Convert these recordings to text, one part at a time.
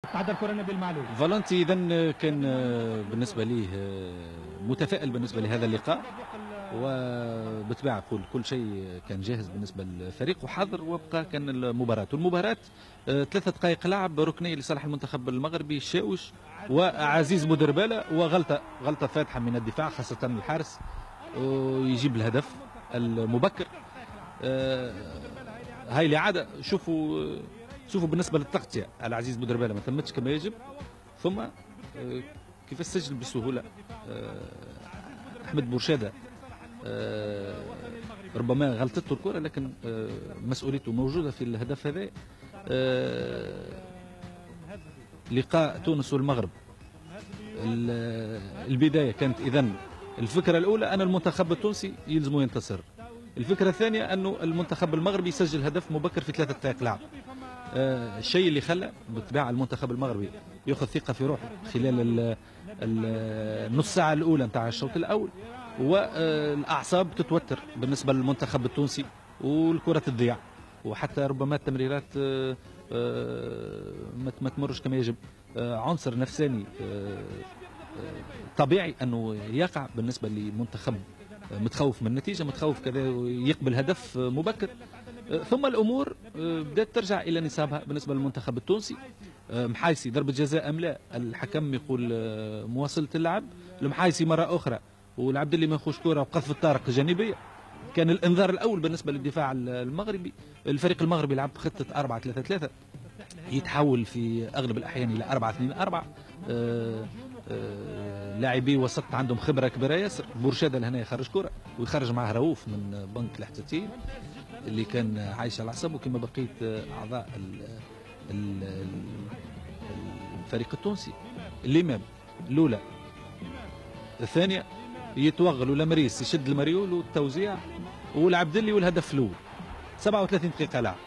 تعدى الكره نبيل معلول. فالنتي اذا كان بالنسبه ليه متفائل بالنسبه لهذا اللقاء، وبالطبيعه كل شيء كان جاهز بالنسبه للفريق وحاضر، وبقى كان المباراه والمباراه 3 دقائق لعب ركنيه لصالح المنتخب المغربي، الشاوش وعزيز بودرباله، غلطه فادحه من الدفاع خاصه الحارس، ويجيب الهدف المبكر. هاي الاعاده شوفوا بالنسبه للتغطيه على عزيز بودرباله ما تمتش كما يجب، ثم كيف سجل بسهوله احمد بورشاده. ربما غلطته الكره، لكن مسؤوليته موجوده في الهدف هذا. لقاء تونس والمغرب، البدايه كانت اذا الفكره الاولى ان المنتخب التونسي يلزمه ينتصر. الفكره الثانيه انه المنتخب المغربي يسجل هدف مبكر في 3 دقائق لعب. الشيء اللي خلى بالطبيعه المنتخب المغربي ياخذ ثقه في روحه خلال النص ساعه الاولى نتاع الشوط الاول، والاعصاب تتوتر بالنسبه للمنتخب التونسي والكره تضيع، وحتى ربما التمريرات ما تمرش كما يجب. عنصر نفساني طبيعي انه يقع بالنسبه لمنتخب متخوف من النتيجه، متخوف كذا يقبل هدف مبكر. ثم الامور بدات ترجع الى نصابها بالنسبه للمنتخب التونسي. محايسي ضربه جزاء ام لا؟ الحكم يقول مواصله اللعب. المحايسي مره اخرى والعبد اللي ما يخش كوره وقذف الطارق جانبيه. كان الانذار الاول بالنسبه للدفاع المغربي. الفريق المغربي يلعب بخطه 4-3-3 يتحول في اغلب الاحيان الى 4-2-4. لاعبي وسط عندهم خبره كبيره ياسر. بورشاده لهنا يخرج كره ويخرج معه رؤوف من بنك الاحتياطيين اللي كان عايش على اعصابه كما بقيه اعضاء الفريق التونسي. الامام الاولى، الثانيه يتوغل ولمريس يشد المريول والتوزيع والعبدلي والهدف الاول. 37 دقيقه لعب.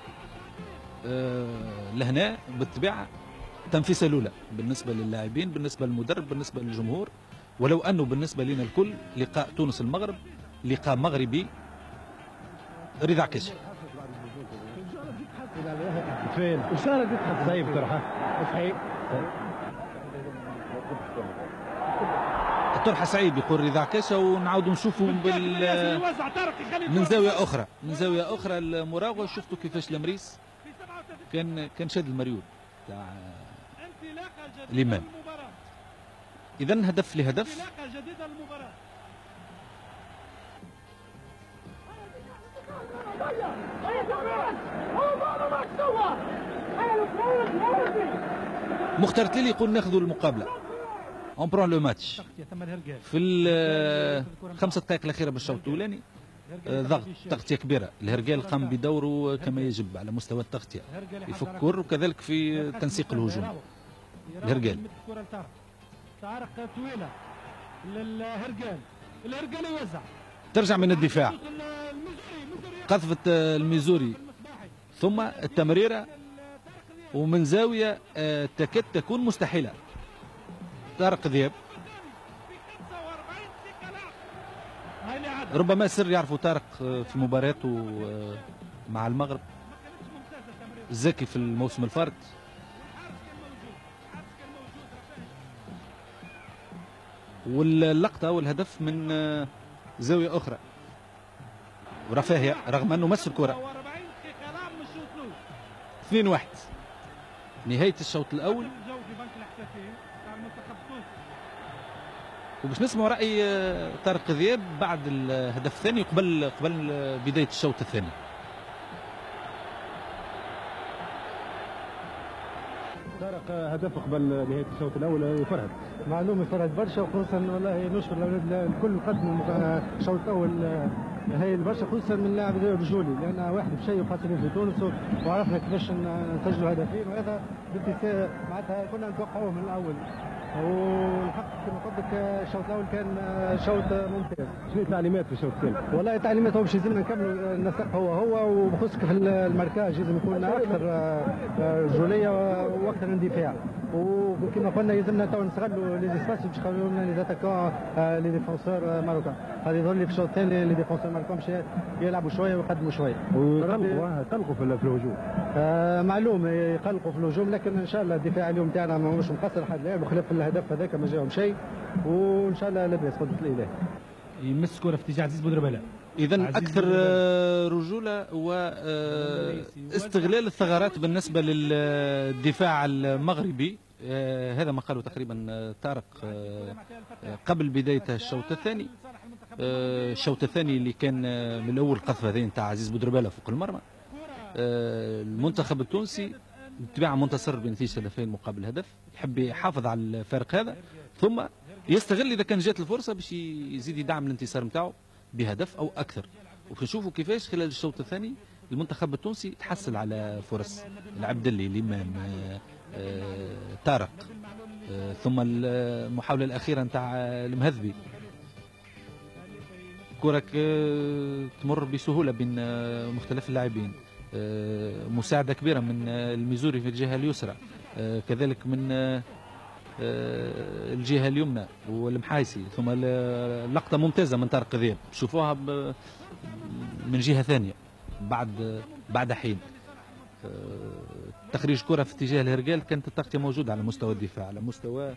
لهنا بالطبيعه تنفيسه الاولى بالنسبه للاعبين، بالنسبه للمدرب، بالنسبه للجمهور. ولو انه بالنسبه لنا الكل لقاء تونس المغرب لقاء مغربي رضا عكاشي. فين؟ وشارك يضحك زي بطرحه صحيح. الطرحه سعيد يقول رضا عكاشة، ونعاودوا نشوفوا من زاويه اخرى، المراوغه. شفتوا كيفاش لمريس كان شاد المريول تاع الامام. اذا هدف لهدف. مختار تليلي يقول ناخذوا المقابله، اون برون لو ماتش. في ال5 دقائق الاخيره بالشوط الاولاني ضغط تغطيه كبيره. الهرقال قام بدوره كما يجب على مستوى التغطيه، يفكر وكذلك في تنسيق الهجوم. الهرقال تعرق طويله للهرقال، يوزع، ترجع من الدفاع، قذفة الميزوري ثم التمريره ومن زاويه تكاد تكون مستحيله. طارق ذياب ربما سر يعرفوا طارق في مبارياته مع المغرب، زكي في الموسم الفارط. واللقطة والهدف من زاوية أخرى ورفاهية رغم أنه مس الكرة. 2-1 نهاية الشوط الأول. وباش نسمعوا رأي طارق ذياب بعد الهدف الثاني قبل بداية الشوط الثاني. طارق هدف قبل نهاية الشوط الأول يفرهد، معلوم يفرهد برشا، وخصوصا والله نشكر الأولاد الكل قدموا الشوط الأول هاي برشا، خصوصا من لاعب الرجولي، لأن واحد بشيء وخاصة في تونس، وعرفنا كيفاش نسجلوا هدفين، وهذا معناتها كنا نتوقعوه من الأول. والحق كما قلت لك الشوط الاول كان شوط ممتاز. شنو التعليمات في الشوط الثاني؟ والله التعليمات هو باش يلزمنا نكملوا النسق هو وبخصك في الماركاج لازم يكون اكثر رجوليه واكثر اندفاع، وكما قلنا يلزمنا تو نستغلوا لي سباس باش يخلوا لنا لي زاتاكون لي ديفونسور ماروكان. هذا يظهر لي في الشوط الثاني لي ديفونسور ماروكان باش يلعبوا شويه ويقدموا شويه. ويقلقوا في الهجوم. معلوم يقلقوا في الهجوم، لكن ان شاء الله الدفاع اليوم تاعنا ماهوش مقصر حد الان، بخلاف الهدف هذاك ما جاهم شيء، وان شاء الله لاباس قدرة الاله. يمس كره في اتجاه عزيز بودربالة. إذا أكثر رجولة واستغلال الثغرات بالنسبة للدفاع المغربي. هذا ما قاله تقريبا طارق قبل بداية الشوط الثاني. الشوط الثاني اللي كان من الأول قذفة هذين تاع عزيز بودربالة فوق المرمى. المنتخب التونسي بالطبيعة منتصر بنتيجة هدفين مقابل هدف، يحب يحافظ على الفارق هذا، ثم يستغل إذا كان جات الفرصة باش يزيد يدعم الانتصار نتاعو بهدف أو أكثر. وفنشوفوا كيفاش خلال الشوط الثاني المنتخب التونسي تحصل على فرص العبدلي، الإمام، طارق، ثم المحاولة الأخيرة نتاع المهذبي. كرة تمر بسهولة بين مختلف اللاعبين، مساعدة كبيرة من الميزوري في الجهة اليسرى، كذلك من الجهة اليمنى والمحايسي، ثم لقطة ممتازة من طارق ذياب شوفوها من جهة ثانية بعد حين. تخريج كرة في اتجاه الهرقال، كانت التغطية موجودة على مستوى الدفاع، على مستوى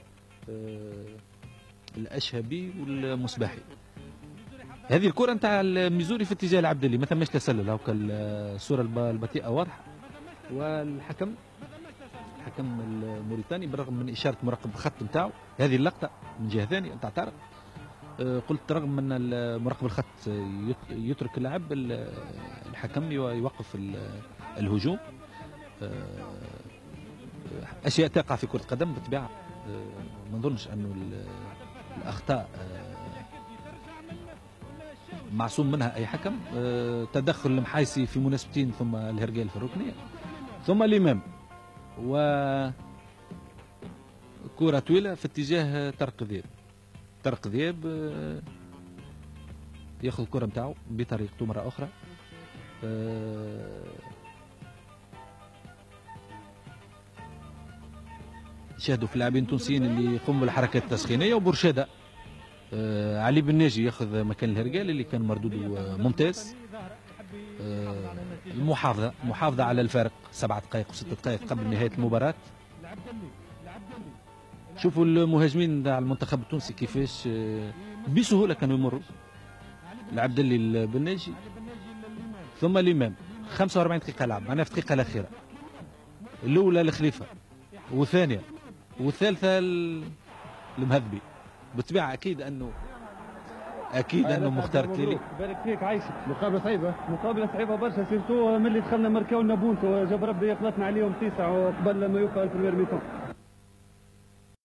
الأشهبي والمصباحي. هذه الكرة نتاع الميزوري في اتجاه العبدلي ما ثماش تسلل، هاكا الصورة البطيئة واضحة. والحكم الموريتاني بالرغم من إشارة مراقب الخط نتاعو هذه اللقطة من جهة ثانية نتاع طارق، قلت رغم من مراقب الخط يترك اللاعب، الحكم يوقف الهجوم. أشياء تقع في كرة قدم بالطبيعة، ما نظنش أنه الأخطاء معصوم منها أي حكم. تدخل المحايسي في مناسبتين، ثم الهرقال في الركنية، ثم الإمام، و كرة طويلة في اتجاه طارق ذياب ياخذ الكرة نتاعو بطريقته مرة أخرى. شاهدوا في اللاعبين التونسيين اللي يقوموا بالحركات التسخينية، وبرشادة علي بن ناجي ياخذ مكان الهرقال اللي كان مردوده ممتاز. المحافظة على الفارق 7 دقائق و6 دقائق قبل نهاية المباراة. شوفوا المهاجمين تاع المنتخب التونسي كيفاش بسهولة كانوا يمروا. العبدلي البناجي ثم الإمام، 45 دقيقة لعب، معناها في الدقيقة الأخيرة الأولى لخليفة، والثانية والثالثة المهذبي. بالطبيعة أكيد أنه مختار كليلي. بارك فيك عايشك. مقابلة صعيبة برشا، سيرتو ملي دخلنا ماركاو لنا بونتو، جاب ربي يقلطنا عليهم 9 قبل ما يوقع البريمير ميتون.